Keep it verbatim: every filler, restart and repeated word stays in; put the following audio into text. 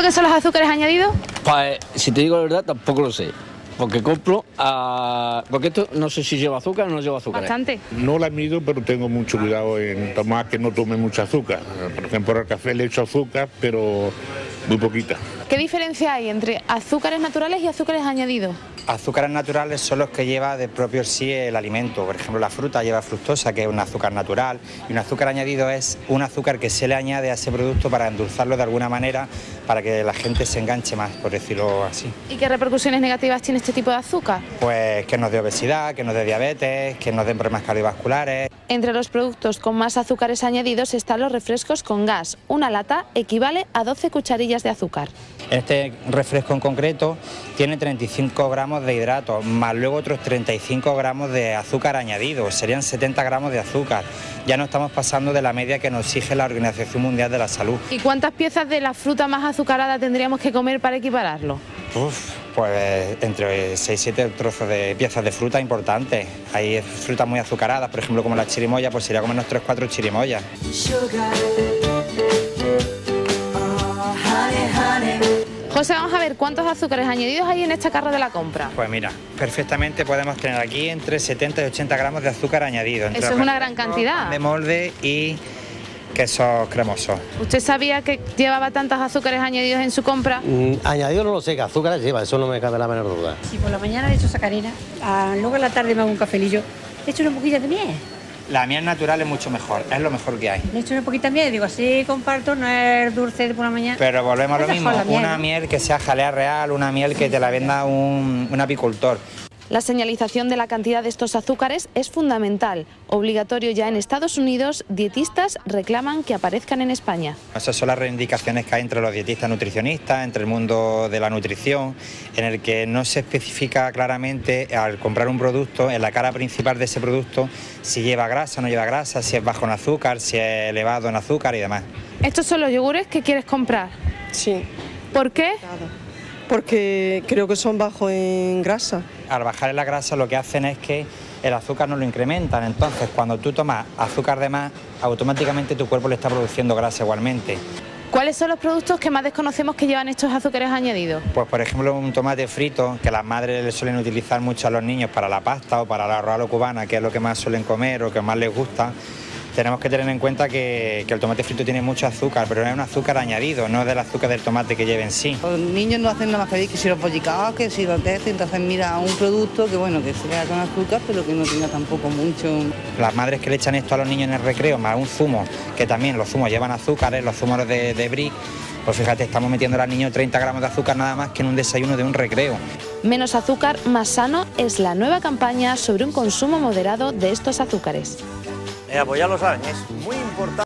cuáles son los azúcares añadidos? Pues, si te digo la verdad, tampoco lo sé. Porque compro a... Porque esto no sé si lleva azúcar o no lleva azúcar. Bastante. No la mido, pero tengo mucho cuidado en tomar que no tome mucha azúcar. Por ejemplo, al café le echo azúcar, pero muy poquita. ¿Qué diferencia hay entre azúcares naturales y azúcares añadidos? Azúcares naturales son los que lleva de propio sí el alimento. Por ejemplo, la fruta lleva fructosa, que es un azúcar natural, y un azúcar añadido es un azúcar que se le añade a ese producto para endulzarlo de alguna manera, para que la gente se enganche más, por decirlo así. ¿Y qué repercusiones negativas tiene este tipo de azúcar? Pues que nos dé obesidad, que nos dé diabetes, que nos den problemas cardiovasculares. Entre los productos con más azúcares añadidos están los refrescos con gas. Una lata equivale a doce cucharillas de azúcar. Este refresco en concreto tiene treinta y cinco gramos de hidratos, más luego otros treinta y cinco gramos de azúcar añadido, serían setenta gramos de azúcar. Ya no estamos pasando de la media que nos exige la Organización Mundial de la Salud. ¿Y cuántas piezas de la fruta más azucarada tendríamos que comer para equipararlo? Uf, pues entre seis y siete trozos de piezas de fruta importantes. Hay frutas muy azucaradas, por ejemplo como la chirimoya, pues sería comernos tres o cuatro chirimoyas. José, vamos a ver cuántos azúcares añadidos hay en esta carro de la compra. Pues mira, perfectamente podemos tener aquí entre setenta y ochenta gramos de azúcar añadido. Entre Eso es una gran cantidad. De molde y quesos cremosos. ¿Usted sabía que llevaba tantos azúcares añadidos en su compra? Mm, añadido no lo sé, que azúcares lleva, eso no me cabe la menor duda. Si por la mañana le echo sacarina, ah, luego en la tarde me hago un cafelillo, le echo una poquilla de miel. La miel natural es mucho mejor, es lo mejor que hay. Le echo una poquita de miel, digo, así comparto, no es dulce de por la mañana. Pero volvemos a lo Es mismo, mejor la miel, una ¿no? miel que sea jalea real, una miel que te la venda un, un apicultor. La señalización de la cantidad de estos azúcares es fundamental. Obligatorio ya en Estados Unidos, dietistas reclaman que aparezcan en España. Esas son las reivindicaciones que hay entre los dietistas nutricionistas, entre el mundo de la nutrición, en el que no se especifica claramente al comprar un producto, en la cara principal de ese producto, si lleva grasa o no lleva grasa, si es bajo en azúcar, si es elevado en azúcar y demás. ¿Estos son los yogures que quieres comprar? Sí. ¿Por qué? Porque creo que son bajos en grasa. Al bajar en la grasa lo que hacen es que el azúcar no lo incrementan, entonces cuando tú tomas azúcar de más, automáticamente tu cuerpo le está produciendo grasa igualmente. ¿Cuáles son los productos que más desconocemos que llevan estos azúcares añadidos? Pues por ejemplo un tomate frito, que las madres le suelen utilizar mucho a los niños para la pasta o para la arroz a la cubana, que es lo que más suelen comer o que más les gusta. Tenemos que tener en cuenta que, que el tomate frito tiene mucho azúcar, pero es un azúcar añadido, no es del azúcar del tomate que lleva en sí. Los niños no hacen nada más que decir que si los bollicaos, que si los testes, entonces mira un producto que bueno, que sea con azúcar, pero que no tenga tampoco mucho. Las madres que le echan esto a los niños en el recreo, más un zumo, que también los zumos llevan azúcares, los zumos de, de brick, pues fíjate, estamos metiendo al niño treinta gramos de azúcar nada más que en un desayuno de un recreo. Menos azúcar, más sano es la nueva campaña sobre un consumo moderado de estos azúcares. Eh, pues ya lo saben, es muy importante.